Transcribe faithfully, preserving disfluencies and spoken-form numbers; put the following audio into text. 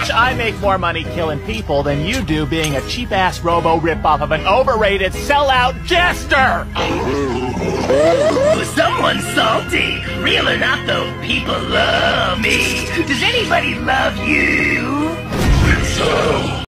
bitch, I make more money killing people than you do being a cheap-ass robo ripoff of an overrated sellout jester! Ooh, someone's salty. Real or not, though, people love me. Does anybody love you? So.